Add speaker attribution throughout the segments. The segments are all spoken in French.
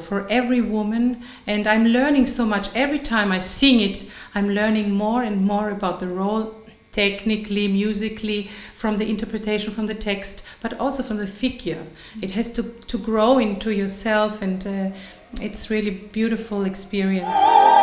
Speaker 1: for every woman, and I'm learning so much. Every time I sing it, I'm learning more and more about the role, technically, musically, from the interpretation, from the text, but also from the figure. It has to grow into yourself, and it's really beautiful experience.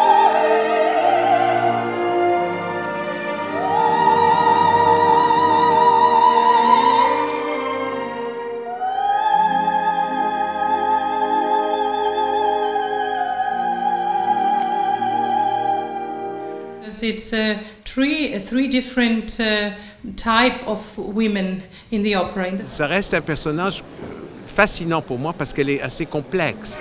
Speaker 1: It's three different type of women in the opera.
Speaker 2: Ça reste un personnage fascinant pour moi parce qu'elle est assez complexe.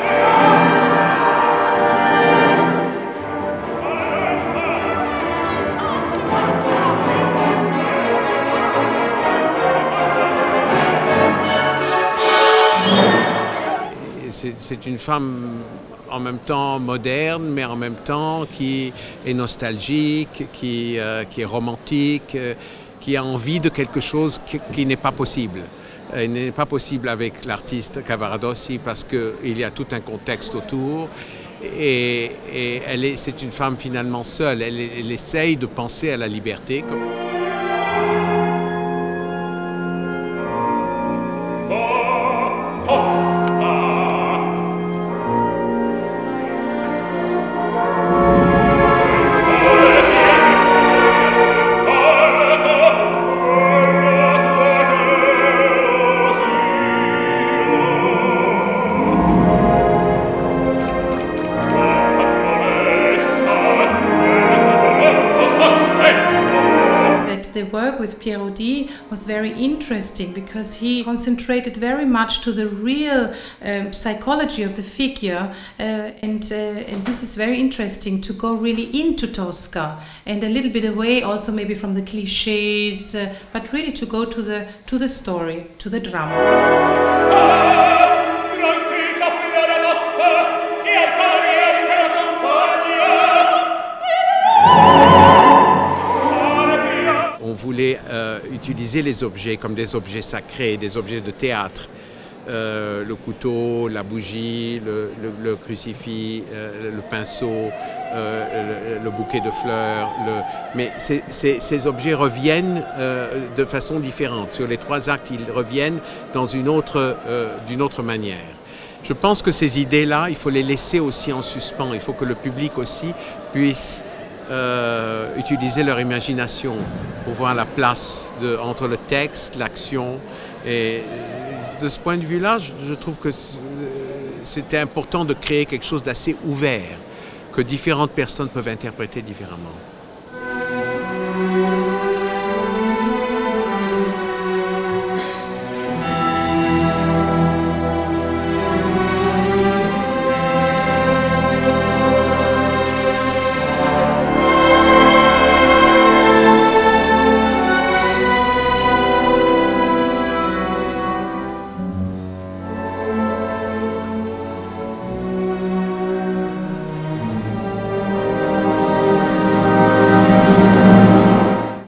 Speaker 2: C'est une femme en même temps moderne, mais en même temps qui est nostalgique, qui est romantique, qui a envie de quelque chose qui n'est pas possible. Il n'est pas possible avec l'artiste Cavaradossi parce qu'il y a tout un contexte autour. Et c'est une femme finalement seule. Elle essaye de penser à la liberté.
Speaker 1: The work with Pierre Audi was very interesting because he concentrated very much to the real psychology of the figure, and this is very interesting to go really into Tosca and a little bit away also maybe from the cliches, but really to go to the story, to the drama.
Speaker 2: On voulait utiliser les objets comme des objets sacrés, des objets de théâtre. Le couteau, la bougie, le crucifix, le pinceau, le bouquet de fleurs. Mais ces objets reviennent de façon différente. Sur les trois actes, ils reviennent d'une autre manière. Je pense que ces idées-là, il faut les laisser aussi en suspens. Il faut que le public aussi puisse utiliser leur imagination pour voir la place entre le texte, l'action. Et de ce point de vue-là, je trouve que c'était important de créer quelque chose d'assez ouvert, que différentes personnes peuvent interpréter différemment.